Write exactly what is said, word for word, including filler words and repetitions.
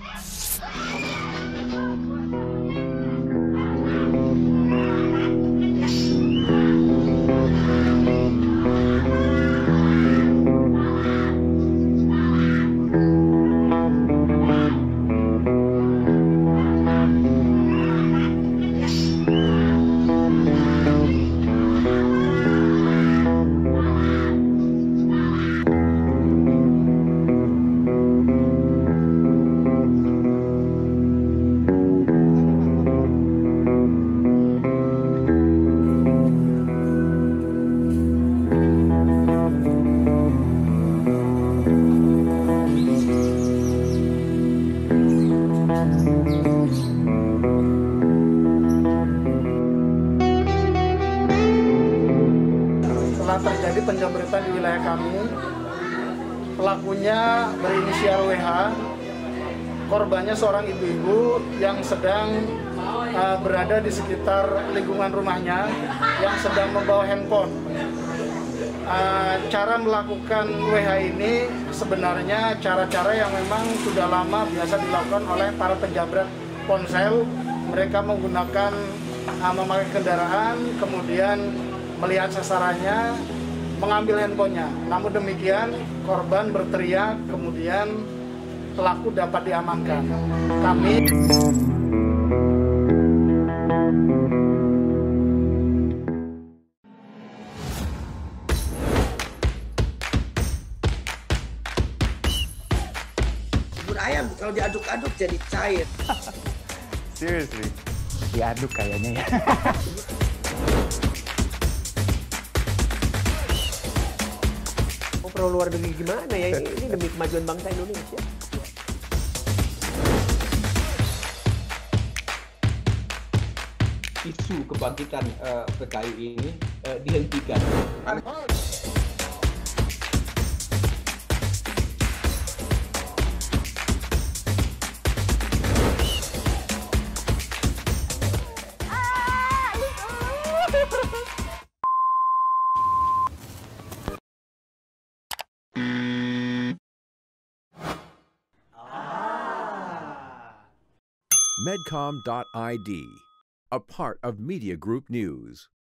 Setelah terjadi penjamretan di wilayah kami, pelakunya berinisial W H, korbannya seorang ibu-ibu yang sedang uh, berada di sekitar lingkungan rumahnya yang sedang membawa handphone. Uh, cara melakukan W H ini sebenarnya cara-cara yang memang sudah lama biasa dilakukan oleh para penjamret ponsel. Mereka menggunakan uh, memakai kendaraan, kemudian melihat sasarannya, mengambil handphonenya. Namun demikian, korban berteriak, kemudian pelaku dapat diamankan. Kami bubur ayam kalau diaduk-aduk jadi cair. Seriously, diaduk kayaknya ya. Oh, pro luar negeri gimana ya? Ini, ini demi kemajuan bangsa Indonesia. Isu kebangkitan uh, P K I ini uh, dihentikan. Medcom dot I D, a part of Media Group News.